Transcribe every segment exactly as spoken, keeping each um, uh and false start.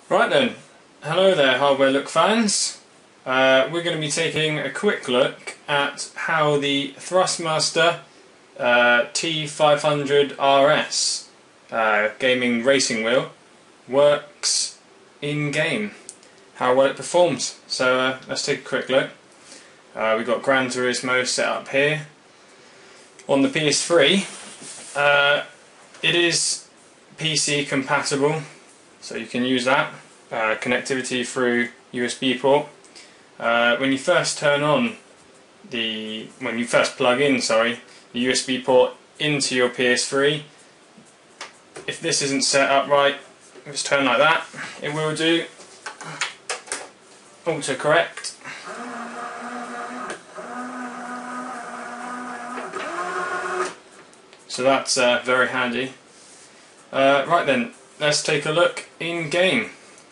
Right then, hello there Hardware Look fans. Uh, we're going to be taking a quick look at how the Thrustmaster uh, T five hundred R S uh, gaming racing wheel works in game, how well it performs. So uh, let's take a quick look. Uh, we've got Gran Turismo set up here. On the P S three, uh, it is P C compatible, so you can use that. Uh, connectivity through U S B port. Uh, when you first turn on the, when you first plug in, sorry, the U S B port into your P S three, if this isn't set up right, if it's turned like that, it will do autocorrect. So that's uh, very handy. Uh, right then, let's take a look in game.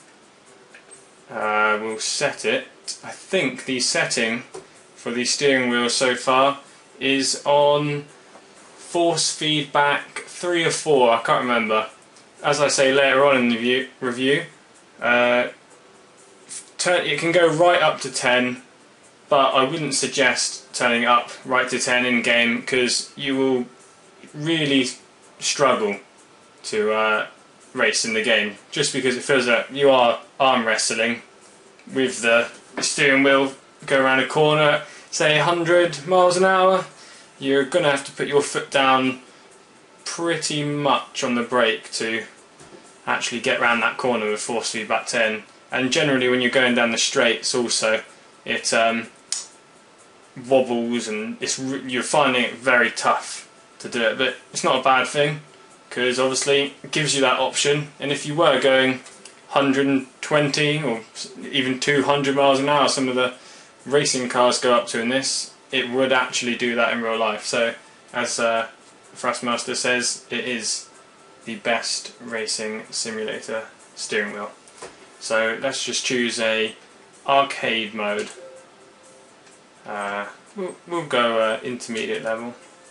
Uh, we'll set it. I think the setting for the steering wheel so far is on force feedback three or four, I can't remember. As I say later on in the view, review, uh, turn, it can go right up to ten, but I wouldn't suggest turning it up right to ten in game, because you will really struggle to uh, race in the game, just because it feels like you are arm wrestling with the steering wheel. Go around a corner, say one hundred miles an hour, you're going to have to put your foot down pretty much on the brake to actually get around that corner with force feedback ten. And generally when you're going down the straights also, it um, wobbles, and it's, you're finding it very tough to do it, but it's not a bad thing, because obviously it gives you that option. And if you were going one hundred twenty or even two hundred miles an hour, some of the racing cars go up to in this, it would actually do that in real life. So as uh, Thrustmaster says, it is the best racing simulator steering wheel. So let's just choose a arcade mode. Uh, we'll, we'll go uh, intermediate level.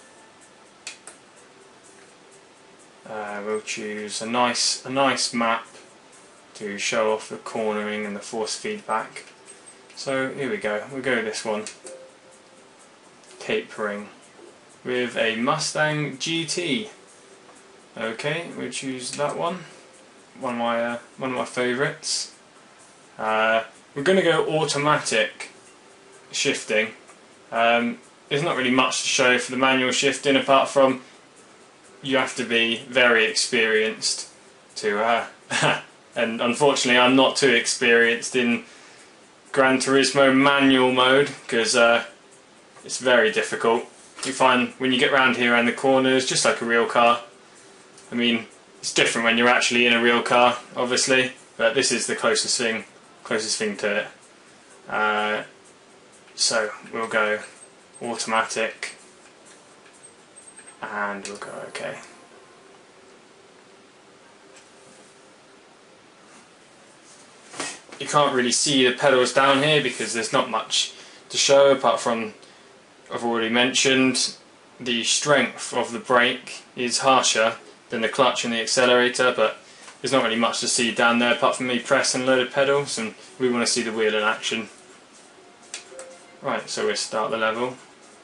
Uh, we'll choose a nice, a nice map to show off the cornering and the force feedback. So here we go, we'll go this one. Capering with a Mustang G T. Okay, we'll choose that one. One of my uh, one of my favourites. Uh, we're going to go automatic shifting. Um, there's not really much to show for the manual shifting, apart from you have to be very experienced to, uh, and unfortunately I'm not too experienced in Gran Turismo manual mode, because uh, it's very difficult. You find when you get around here around the corners, just like a real car. I mean, it's different when you're actually in a real car, obviously, but this is the closest thing, closest thing to it. Uh, so we'll go automatic. And we'll go OK. You can't really see the pedals down here because there's not much to show, apart from, I've already mentioned, the strength of the brake is harsher than the clutch and the accelerator, but there's not really much to see down there apart from me pressing loaded pedals, and we want to see the wheel in action. Right, so we'll start the level.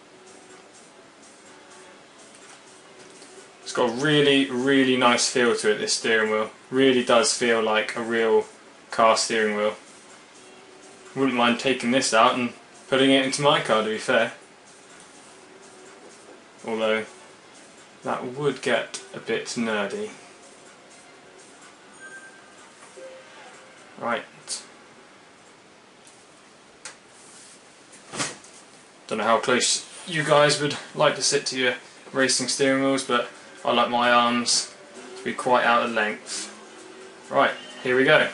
It's got a really, really nice feel to it, this steering wheel. Really does feel like a real car steering wheel. Wouldn't mind taking this out and putting it into my car, to be fair. Although, that would get a bit nerdy. Right. Don't know how close you guys would like to sit to your racing steering wheels, but I like my arms to be quite out of length. Right, here we go.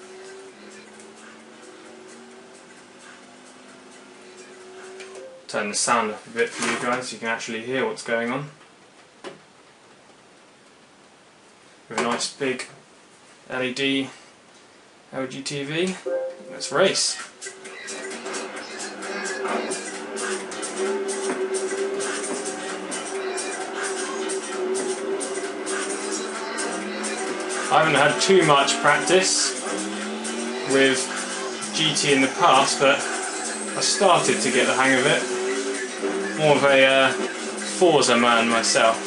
Turn the sound up a bit for you guys so you can actually hear what's going on. With a nice big L E D L G T V. Let's race. I haven't had too much practice with G T in the past, but I started to get the hang of it. More of a uh, Forza man myself.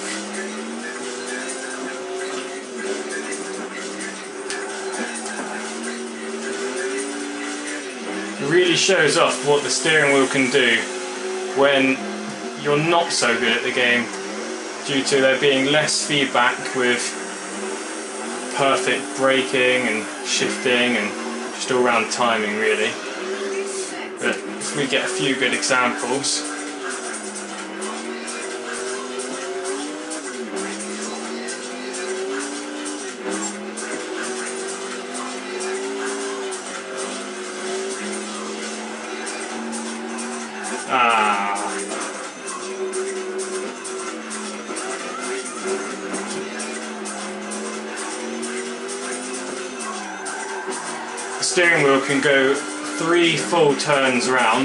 It really shows off what the steering wheel can do when you're not so good at the game, due to there being less feedback with perfect braking and shifting and just all round timing really. But if we get a few good examples. Ah. The steering wheel can go three full turns round.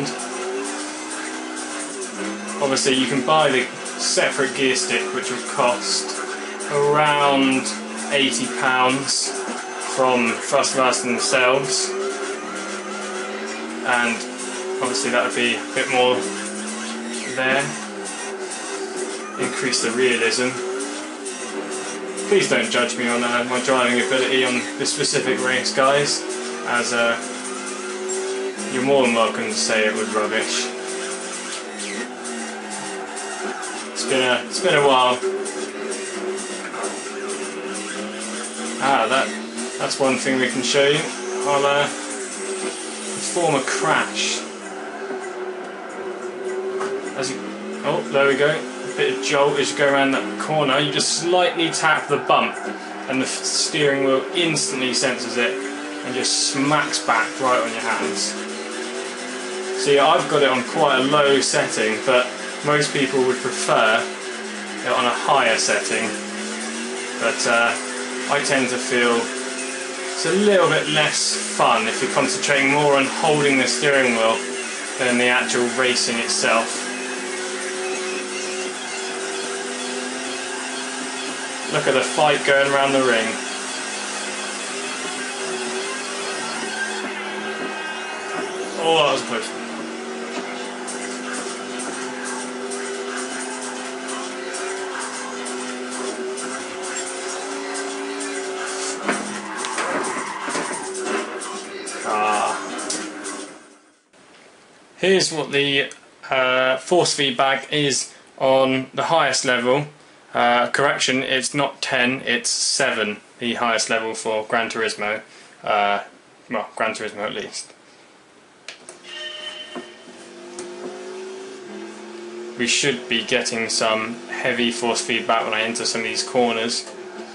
Obviously you can buy the separate gear stick, which will cost around eighty pounds from Thrustmaster themselves, and obviously that would be a bit more there. Increase the realism. Please don't judge me on uh, my driving ability on this specific race, guys, as uh, you're more than welcome to say it was rubbish. It's been a, it's been a while. Ah, that, that's one thing we can show you. I'll uh, perform a crash. As you, oh, there we go. A bit of jolt as you go around that corner. You just slightly tap the bump, and the steering wheel instantly senses it and just smacks back right on your hands. See, I've got it on quite a low setting, but most people would prefer it on a higher setting. But uh, I tend to feel it's a little bit less fun if you're concentrating more on holding the steering wheel than the actual racing itself. Look at the fight going around the ring. Oh, that was close. Ah. Here's what the uh, force feedback is on the highest level. Uh, correction, it's not ten, it's seven, the highest level for Gran Turismo. Uh, well, Gran Turismo at least. We should be getting some heavy force feedback when I enter some of these corners.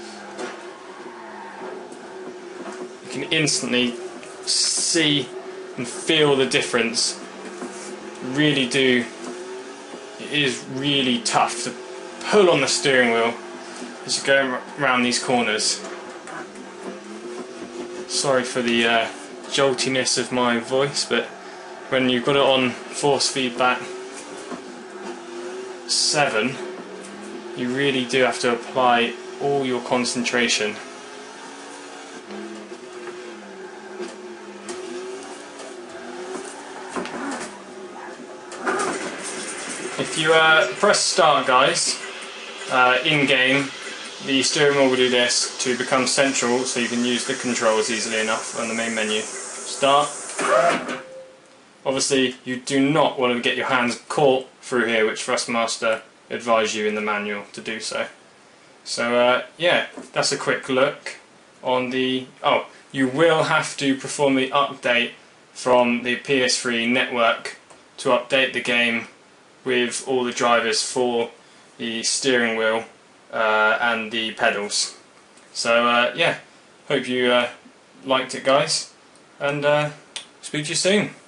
You can instantly see and feel the difference. Really do. It is really tough to pull on the steering wheel as you go around these corners. Sorry for the uh, joltiness of my voice, but when you've got it on force feedback seven, you really do have to apply all your concentration. If you uh, press start, guys, uh, in game, the steering wheel will do this to become central, so you can use the controls easily enough on the main menu. Start. Obviously, you do not want to get your hands caught through here, which Thrustmaster advise you in the manual to do so. So uh, yeah, that's a quick look on the. Oh, you will have to perform the update from the P S three network to update the game with all the drivers for the steering wheel uh, and the pedals. So uh, yeah, hope you uh, liked it, guys, and uh, speak to you soon.